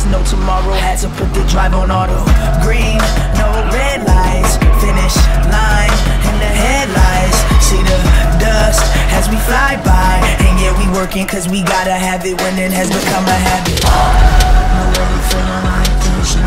was no tomorrow. Had to put the drive on auto. Green, no red lights. Finish line in the headlights. See the dust as we fly by. And yeah, we working cause we gotta have it. Winning has become a habit. No way feeling like this.